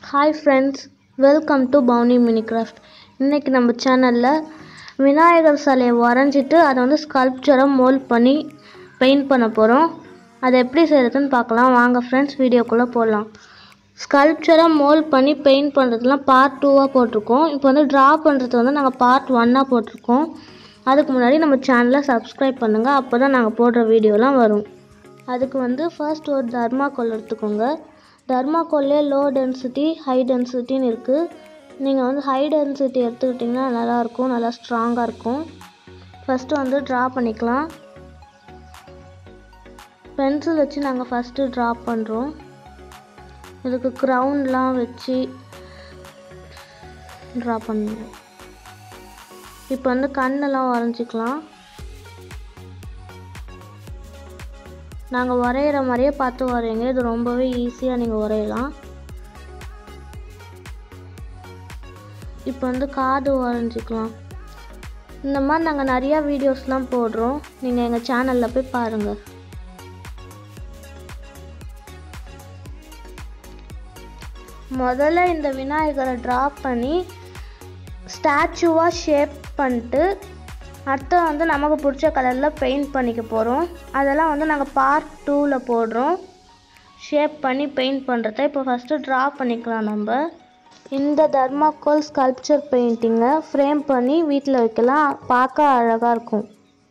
Hi friends, welcome to Bounty Minicraft. இன்னைக்கு நம்ம சேனல்ல விநாயகர் சிலையை வரைஞ்சிட்டு அதை வந்து ஸ்கல்ப்சரா மோல்ட் பண்ணி பெயிண்ட் பண்ண போறோம். அதை எப்படி செய்யறதுன்னு பார்க்கலாம். வாங்க ஃப்ரெண்ட்ஸ், வீடியோக்குள்ள போலாம். ஸ்கல்ப்சரா மோல்ட் பண்ணி பெயிண்ட் பண்றதுலாம் பார்ட் 2ஆ போட்டுருக்கோம். இப்போ வந்து டிரா பண்றது வந்து நாங்க பார்ட் 1ஆ போட்டுருக்கோம். அதுக்கு முன்னாடி நம்ம சேனலை சப்ஸ்கிரைப் பண்ணுங்க, அப்பதான் நாங்க போடுற வீடியோலாம் வரும். அதுக்கு வந்து ஃபர்ஸ்ட் ஒரு தர்மாக்கோல் எடுத்துக்கோங்க. தர்மாக்கோல்லே லோ டென்சிட்டி ஹை டென்சிட்டின்னு இருக்குது. நீங்கள் வந்து ஹை டென்சிட்டி எடுத்துக்கிட்டிங்கன்னா நல்லாயிருக்கும், நல்லா ஸ்ட்ராங்காக இருக்கும். ஃபஸ்ட்டு வந்து ட்ரா பண்ணிக்கலாம். பென்சில் வச்சு நாங்கள் ஃபஸ்ட்டு ட்ரா பண்ணுறோம். இதுக்கு க்ரௌண்ட்லாம் வச்சு ட்ரா பண்ணுவோம். இப்போ வந்து கண்ணெல்லாம் வரைஞ்சிக்கலாம். நாங்கள் வரைகிற மாதிரியே பார்த்து வரையுங்க, இது ரொம்பவே ஈஸியாக நீங்கள் வரையலாம். இப்போ வந்து காது வரைஞ்சிக்கலாம். இந்த மாதிரி நாங்கள் நிறையா வீடியோஸ்லாம் போடுறோம், நீங்கள் எங்கள் சேனலில் போய் பாருங்கள். முதல்ல இந்த விநாயகரை ட்ரா பண்ணி ஸ்டாச்சுவாக ஷேப் பண்ணிட்டு அடுத்து வந்து நமக்கு பிடிச்ச கலரில் பெயிண்ட் பண்ணிக்க போகிறோம். அதெல்லாம் வந்து நாங்கள் பார்ட் 2ல் போடுறோம். ஷேப் பண்ணி பெயிண்ட் பண்ணுறத இப்போ ஃபஸ்ட்டு ட்ரா பண்ணிக்கலாம். நம்ம இந்த தர்மாக்கோல் ஸ்கல்ப்சர் பெயிண்டிங்கை ஃப்ரேம் பண்ணி வீட்டில் வைக்கலாம், பார்க்க அழகாக இருக்கும்.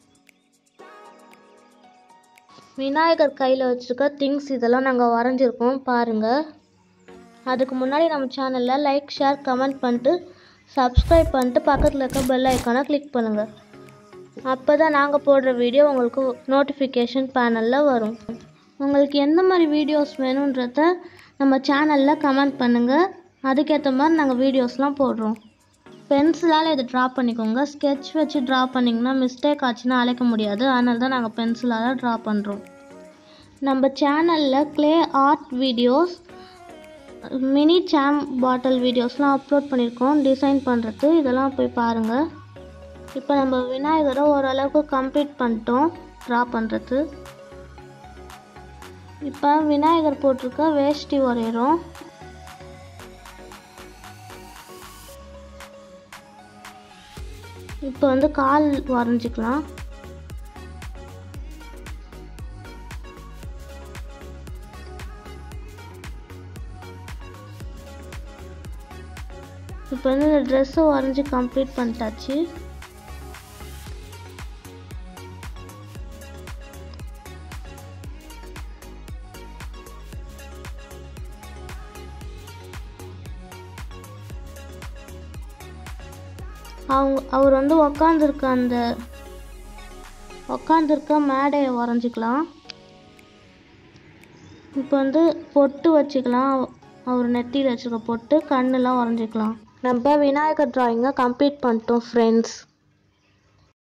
விநாயகர் கையில் வச்சுருக்க திங்ஸ் இதெல்லாம் நாங்கள் வரைஞ்சிருக்கோம், பாருங்கள். அதுக்கு முன்னாடி நம்ம சேனலில் லைக், ஷேர், கமெண்ட் பண்ணிட்டு சப்ஸ்கிரைப் பண்ணிட்டு பக்கத்தில் இருக்க பெல் ஐக்கானை கிளிக் பண்ணுங்கள். அப்போ தான் நாங்கள் போடுற வீடியோ உங்களுக்கு நோட்டிஃபிகேஷன் பேனலில் வரும். உங்களுக்கு எந்த மாதிரி வீடியோஸ் வேணுன்றத நம்ம சேனலில் கமெண்ட் பண்ணுங்கள், அதுக்கேற்ற மாதிரி நாங்கள் வீடியோஸ்லாம் போடுறோம். பென்சிலால் இதை ட்ரா பண்ணிக்கோங்க. ஸ்கெட்ச் வச்சு ட்ரா பண்ணிங்கன்னா மிஸ்டேக் ஆச்சுன்னா அழைக்க முடியாது, அதனால தான் நாங்கள் பென்சிலால் ட்ரா பண்ணுறோம். நம்ம சேனலில் க்ளே ஆர்ட் வீடியோஸ், மினி சாம் பாட்டில் வீடியோஸ்லாம் அப்லோட் பண்ணியிருக்கோம் டிசைன் பண்ணுறது, இதெல்லாம் போய் பாருங்கள். இப்போ நம்ம விநாயகரை ஓரளவுக்கு கம்ப்ளீட் பண்ணிட்டோம் ட்ரா பண்ணுறது. இப்போ விநாயகர் போட்டிருக்க வேஷ்டி வரைகிறோம். இப்போ வந்து கால் வரைஞ்சிக்கலாம். இப்போ வந்து இந்த ட்ரெஸ்ஸை வரைஞ்சி கம்ப்ளீட் பண்ணிட்டாச்சு. அவர் வந்து உக்காந்துருக்க மேடையை வரைஞ்சிக்கலாம். இப்போ வந்து பொட்டு வச்சுக்கலாம். அவர் நெத்தியில் வச்சுருக்க பொட்டு, கண்ணெல்லாம் வரைஞ்சிக்கலாம். நம்ம விநாயகர் டிராயிங்கை கம்ப்ளீட் பண்ணிட்டோம் ஃப்ரெண்ட்ஸ்.